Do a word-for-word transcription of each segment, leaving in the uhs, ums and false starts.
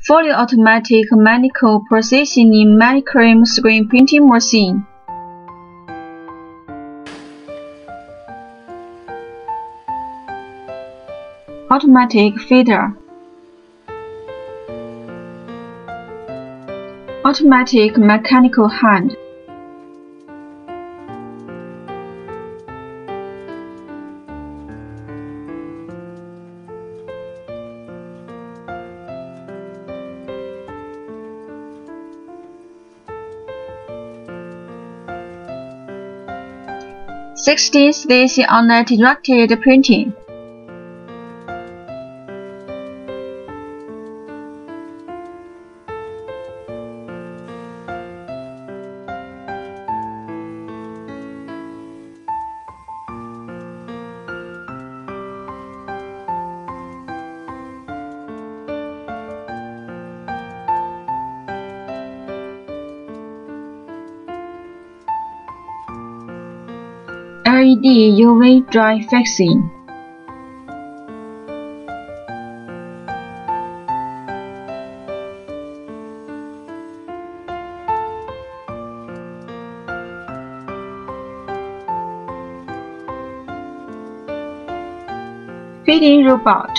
Fully automatic mechanical precision in mainframe screen printing machine. Automatic feeder. Automatic mechanical hand. sixteen stage uninterrupted printing. L E D U V dry fixing. Feeding robot.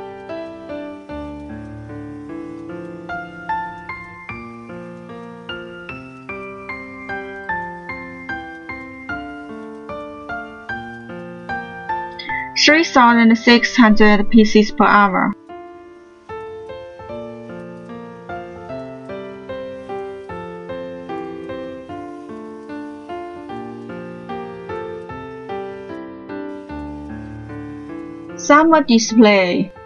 three thousand six hundred pieces per hour. Summer display.